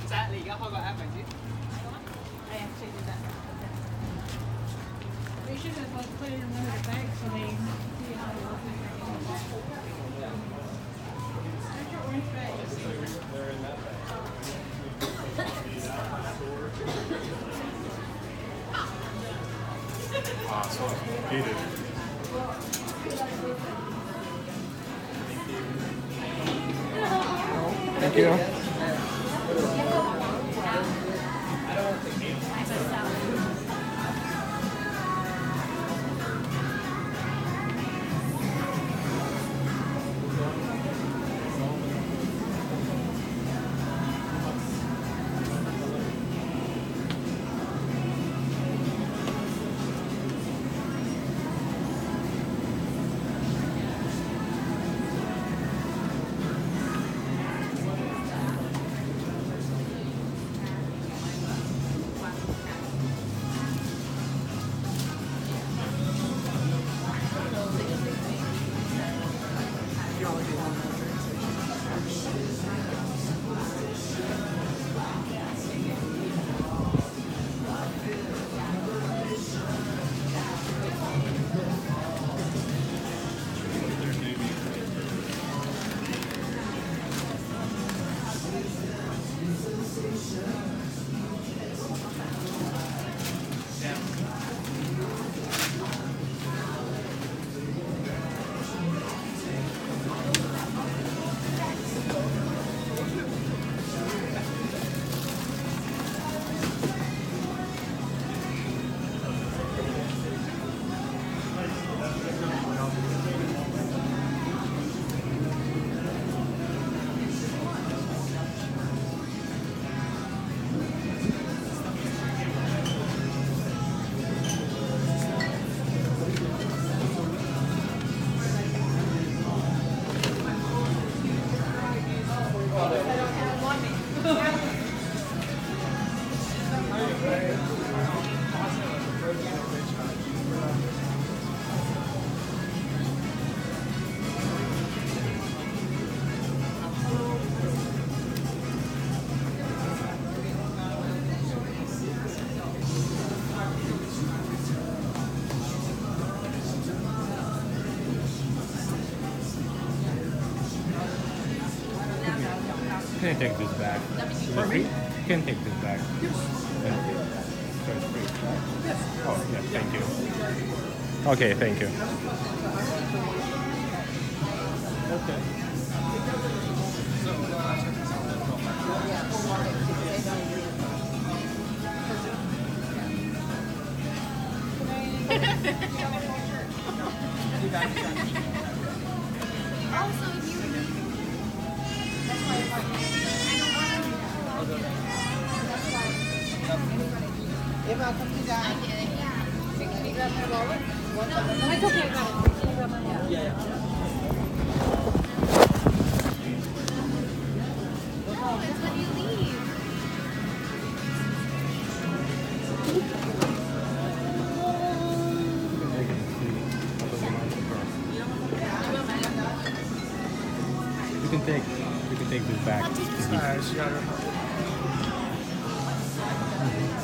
Dạ, thì cái hoa quả em phải chứ. I actually did that. They should have put it in one of the bags so they see how it was. There's your orange bag. Ah, so heated. Thank you. Can I take this back? For me? Can take this back. Yes. Thank you. So it's free. Yes. Oh, yes, thank you. Okay, thank you. Okay. Also, if you that's why If I come to that, I did it, yeah. Can you grab my wallet? No, it's okay, I got it. Can you grab my wallet? yeah. No, it's when you leave. You can take this back. Alright, she got her.